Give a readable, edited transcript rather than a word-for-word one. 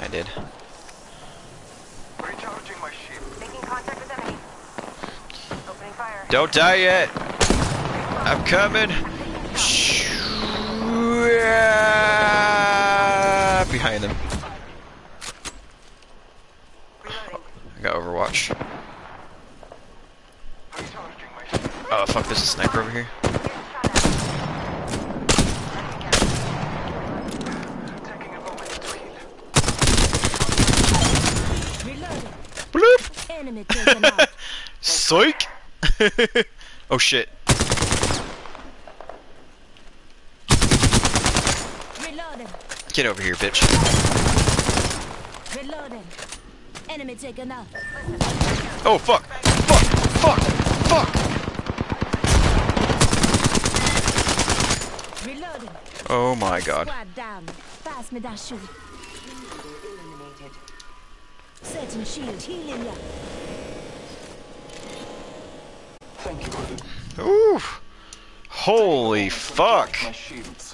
did. Recharging my shield. Making contact with enemy. Opening fire. Don't die yet. I'm coming. Behind them. I got Overwatch. Oh fuck, there's a sniper over here. Bloop! Psych! Oh shit. Get over here, bitch. Reloading. Enemy taken out. Oh fuck! Fuck! Fuck! Fuck! Reloading. Oh my god. Squad down. Pass me that shield. Setting shield. Healing ya. Thank you. Ooh! Holy fuck! My shields.